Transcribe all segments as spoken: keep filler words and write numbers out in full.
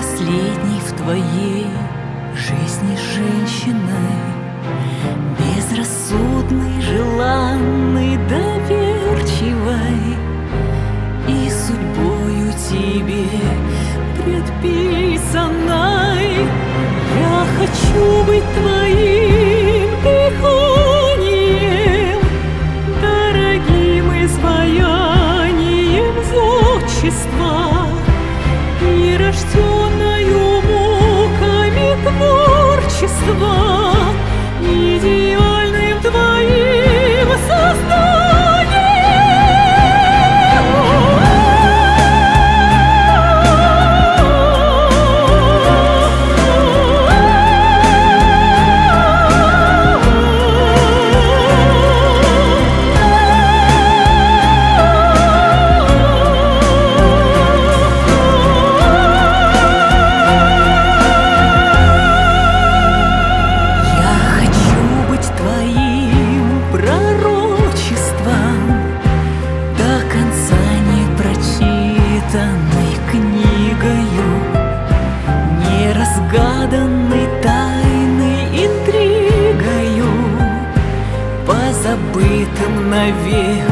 последней в твоей жизни женщиной, безрассудной, желанной, доверчивой и судьбою тебе предписанной. Я хочу быть твоим дыханием, дорогим изваянием зодчества, и рожденною муками творчества, идеальным твоим созданием. Неразгаданной тайной интригою, позабытым навек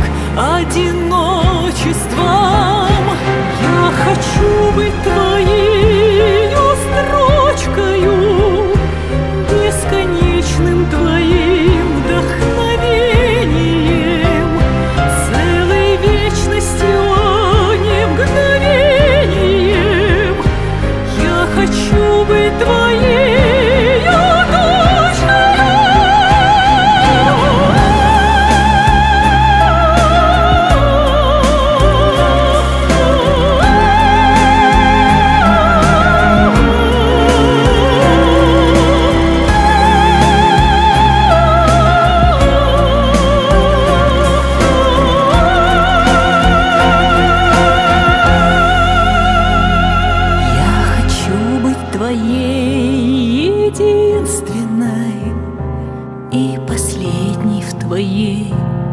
одиночеством. Я хочу быть твоею строчкою, бесконечным твоим вдохновением, целой вечностью, а не мгновением. Я хочу быть твоею дочкою. Твоей единственной и последней в твоей